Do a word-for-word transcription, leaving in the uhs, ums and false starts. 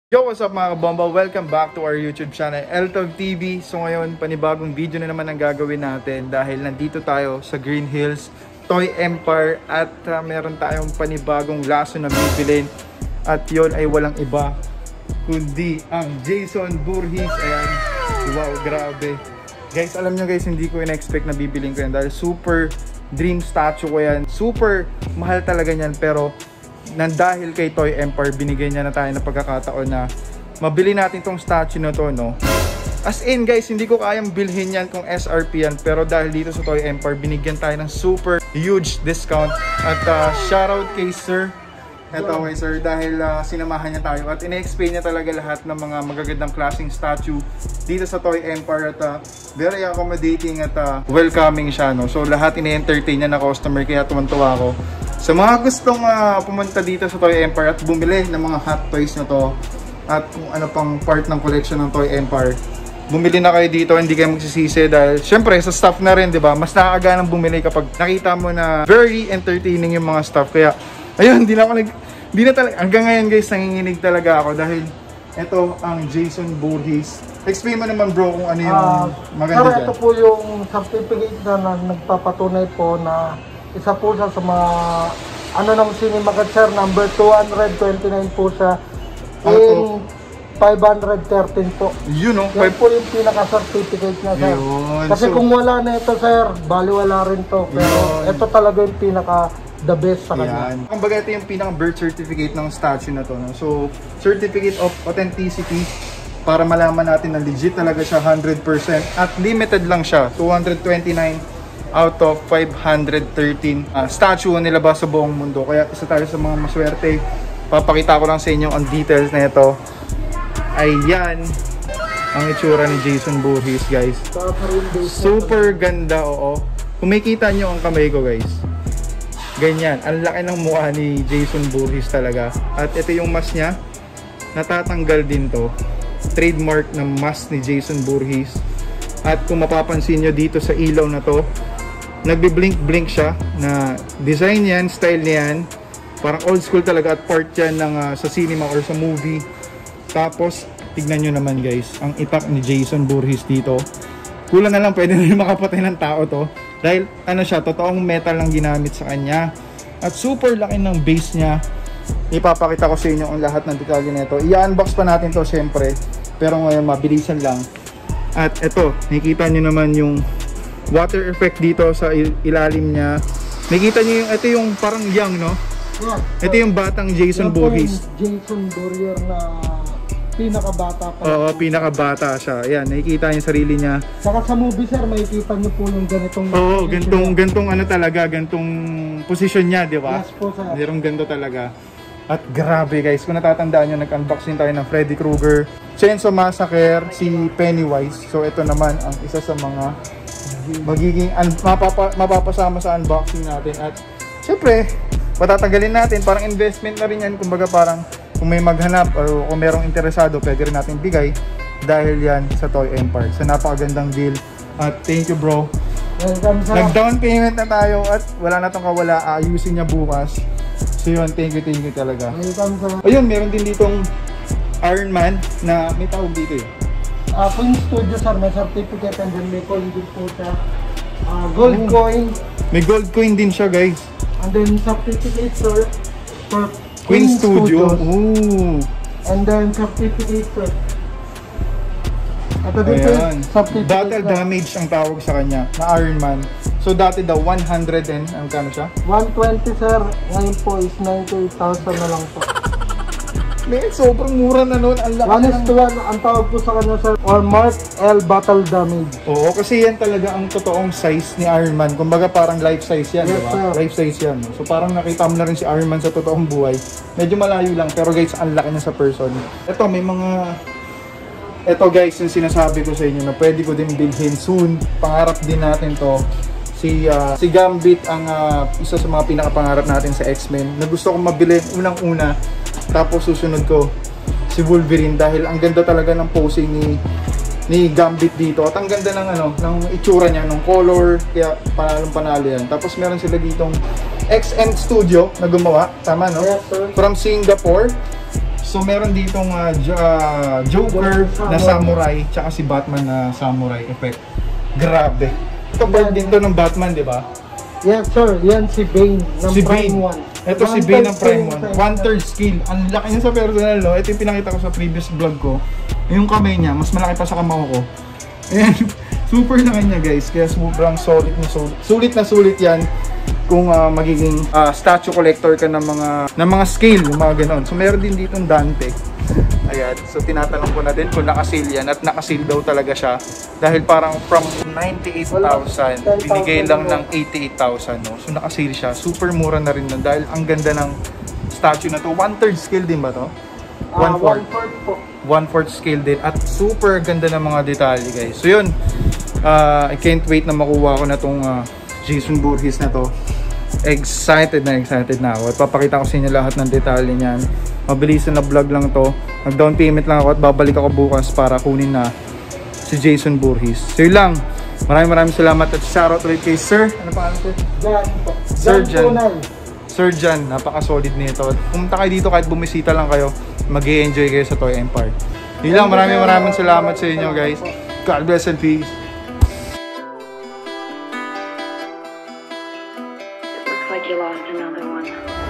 Yo, what's up mga kabomba? Welcome back to our YouTube channel, Eltog T V. So ngayon, panibagong video na naman ang gagawin natin dahil nandito tayo sa Green Hills Toy Empire at uh, meron tayong panibagong laso na bibilin. At yon ay walang iba kundi ang Jason Voorhees. Ayan, wow, grabe. Guys, alam nyo guys, hindi ko in-expect na bibilin ko yan dahil super dream statue ko yan. Super mahal talaga yan, pero nang dahil kay Toy Empire, binigyan niya na tayo ng pagkakataon na mabili natin tong statue na to, no? As in guys, hindi ko kayang bilhin yan kung S R P yan, pero dahil dito sa Toy Empire, binigyan tayo ng super huge discount. At uh, shoutout kay Sir, eto kay Sir, dahil uh, sinamahan niya tayo at ina-explain niya talaga lahat ng mga magagandang klaseng statue dito sa Toy Empire. At uh, very accommodating at uh, welcoming siya, no? So lahat ina-entertain niya na customer, kaya tuwan-tuwa ako. Sa mga gustong uh, pumunta dito sa Toy Empire at bumili ng mga hot toys na to at kung ano pang part ng collection ng Toy Empire, bumili na kayo dito, hindi kayo magsisisi dahil syempre sa staff na rin, di ba? Mas nakakaganang bumili kapag nakita mo na very entertaining yung mga staff. Kaya ayun, hindi na ako nag hindi na talaga hanggang ngayon guys, nanginginig talaga ako dahil ito ang Jason Voorhees. Explain mo naman bro kung ano yung uh, maganda dyan. Ito po yung certificate na, na nagpapatunay po na isa po siya sa mga ano ng cinema sir, number two twenty-nine po siya in five thirteen po. You know, yan po yung pinaka-certificate na sir. Yun. Kasi so, kung wala na ito sir, bali wala rin to. Pero yun, ito talaga yung pinaka the best sa kanya. Yan. Kumbaga ito yung pinaka-birth certificate ng statue na to, no? So, certificate of authenticity para malaman natin na legit talaga siya one hundred percent at limited lang siya, two twenty-nine out of five thirteen uh, statue ang nilabas sa buong mundo. Kaya isa tayo sa mga maswerte. Papakita ko lang sa inyo ang details na ito. Ayan ang itsura ni Jason Voorhees guys. Super ganda, oo. Kung makikita nyo ang kamay ko guys, ganyan, ang laki ng mukha ni Jason Voorhees talaga. At ito yung mask niya, natatanggal din to. Trademark ng mask ni Jason Voorhees. At kung mapapansin nyo dito sa ilaw na to, nagbi-blink-blink siya na design yan, style niyan. Parang old school talaga at part yan ng, uh, sa cinema or sa movie. Tapos, tignan nyo naman guys, ang itak ni Jason Voorhees dito. Kulang na lang, pwede na rin makapatay ng tao to. Dahil ano siya, totoong metal lang ginamit sa kanya. At super laki ng base niya. Ipapakita ko sa inyo ang lahat ng detalye nito. I-unbox pa natin to syempre. Pero ngayon, mabilisan lang. At ito, nakikita nyo naman yung water effect dito sa ilalim niya. Nakikita nyo yung, ito yung parang young, no? Yeah, ito yung batang Jason Voorhees. Jason Voorhees na pinakabata pa. Oo, pinakabata siya. Ayan, nakikita niyo yung sarili niya. Saka sa movie sir, makikita niyo po yung ganitong... Oo, gantong, gantong ano talaga, gantong position niya, di ba? Yes po sir. Merong ganto talaga. At grabe guys, kung natatandaan nyo, nag-unboxing tayo ng Freddy Krueger, Chainsaw Massacre, si Pennywise. So ito naman ang isa sa mga magiging mapapa, mapapasama sa unboxing natin. At syempre, patatanggalin natin, parang investment na rin yan. Kumbaga parang kung may maghanap o kung merong interesado, pwede rin natin bigay dahil yan sa Toy Empire. So napakagandang deal. At thank you bro. Nag-down payment na tayo at wala na itong kawala. Ayusin niya bukas. So yun, thank you, thank you talaga. Ayun, meron din ditong Iron Man na may tawag dito eh. Uh, Queen Studio sir, may certificate and then may coin din po siya. Uh, gold oh, coin. May gold coin din siya guys. And then certificate sir for Queen, Queen Studio. Ooh. And then certificate sir. Ito dito certificate. Battle na damage ang tawag sa kanya na Iron Man. So dati daw one hundred and ang kano siya? one twenty sir. Ngayon po is ninety-eight thousand na lang po. Man, sobrang mura na nun. one is to one ang tawag po sa kanya sir. Or Mark L Battle Damage. Oo, kasi yan talaga ang totoong size ni Iron Man. Kumbaga parang life size yan, yes, diba? Life size yan. So parang nakita mo na rin si Iron Man sa totoong buhay. Medyo malayo lang, pero guys, ang laki na sa person. Ito, may mga... Ito guys, yung sinasabi ko sa inyo na pwede ko din bilhin soon. Pangarap din natin to. Si, uh, si Gambit ang uh, isa sa mga pinakapangarap natin sa X-Men na gusto kong mabili unang-una. Tapos susunod ko si Wolverine dahil ang ganda talaga ng posing ni ni Gambit dito. At ang ganda ng ano, ng itsura niya, ng color, kaya panalong panalo yan. Tapos meron sila ditong X N Studio na gumawa, tama no? Yes, from Singapore. So meron ditong uh, jo- uh, Joker na samurai, tsaka si Batman na samurai effect. Grabe. Ito part din to ng Batman, di ba? Yes sir, yan si Bane ng Si Prime Bane. one. Ito si Bane ng Prime one. One-third skill. Ang laki niya sa personal, no? Ito yung pinakita ko sa previous vlog ko. Yung kamay niya, mas malaki pa sa kamao ko. Ayan. Super laki niya, guys. Kaya sobrang solid na solid. Sulit na sulit yan kung uh, magiging uh, statue collector ka ng mga ng mga scale, yung mga ganon. So meron din ditong Dante. Ayan. So tinatanong ko na din kung naka-sale yan, at naka-sale daw talaga siya. Dahil parang from ninety-eight thousand, binigay lang ng eighty-eight thousand, no? So naka-sale siya. Super mura na rin nun dahil ang ganda ng statue na to. One-third scale din ba to? One-fourth uh, po. One-fourth scale din. At super ganda ng mga detalye, guys. So yun. Uh, I can't wait na makuha ko na tong uh, Jason Voorhees na to. Excited na excited na ako. At papakita ko sa inyo lahat ng detalye niyan. Mabilisan na vlog lang to. Mag-down payment lang ako at babalik ako bukas para kunin na si Jason Voorhees. So yun lang. Maraming maraming salamat at shoutout ulit kay Sir. Ano pa ano? Jan po. Sir Jan. Sir Jan, napaka-solid nito. Pumunta kayo dito kahit bumisita lang kayo. Mag-e-enjoy kayo sa Toy Empire. Yun lang. Maraming maraming salamat sa inyo, guys. God bless and peace. Looks like you lost another one.